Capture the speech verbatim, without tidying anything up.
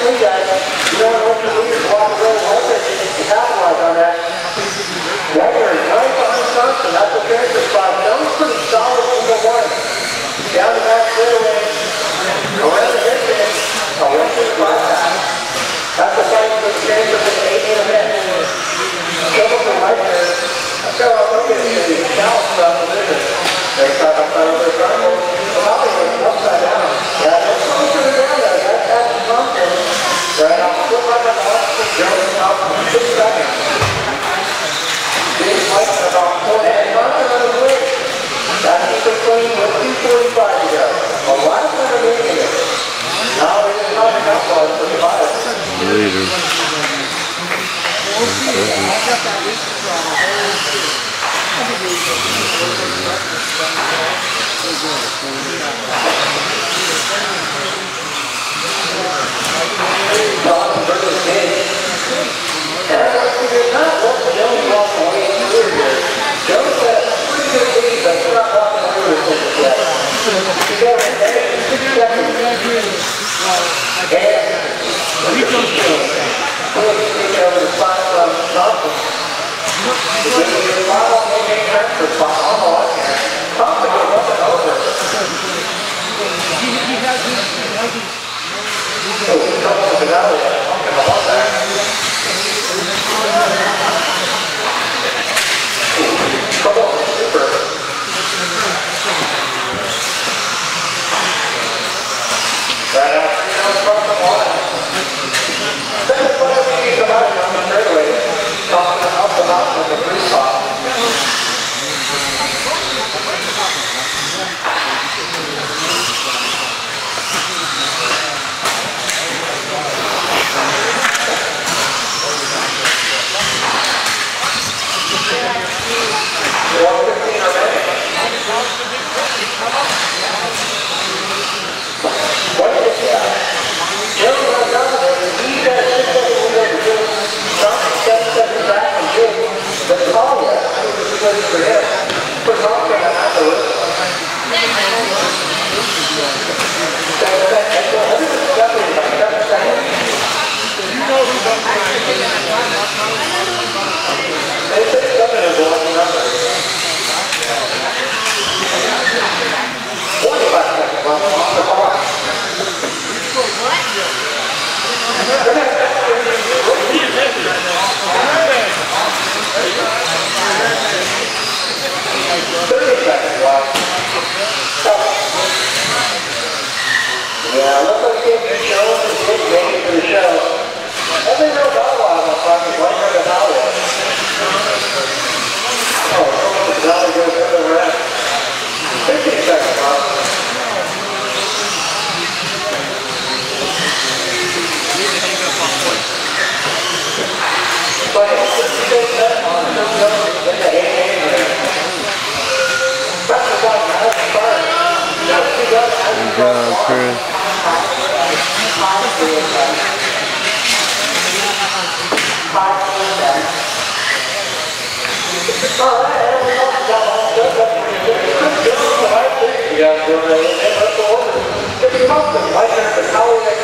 see that. You don't want your leaders to walk away with it to capitalize on that. Wagner is right behind Johnson. That's the transfer spot. Jones pretty solid number one. Down the back fairway. Around the distance. A one two five pass. That's the fight for the transfer for the eight in a minute. Trouble for Wagner. So I'm looking at the challenge stuff a little bit. They're trying to find their triangle. Probably was upside down. Yeah, that's closer to down there. That's that's the Johnson. Right off the foot right on the left. Jones out for six seconds. Big fight about four and Johnson on the way. That's the clean with two forty-five to go. A lot of them are making it. Now it's not enough for us for the bottom. Later. Yeah, looks like it's getting shown and getting ready for the show. Every real dog on the front is right where the foul is. Oh, the dollar goes over the rest. fifteen seconds, Bob. But it's just six seconds on the in the eight game there. That's the one, that's the first. Good job, Chris. You guys go ahead and let's go over. If you talk to them, like that, how are they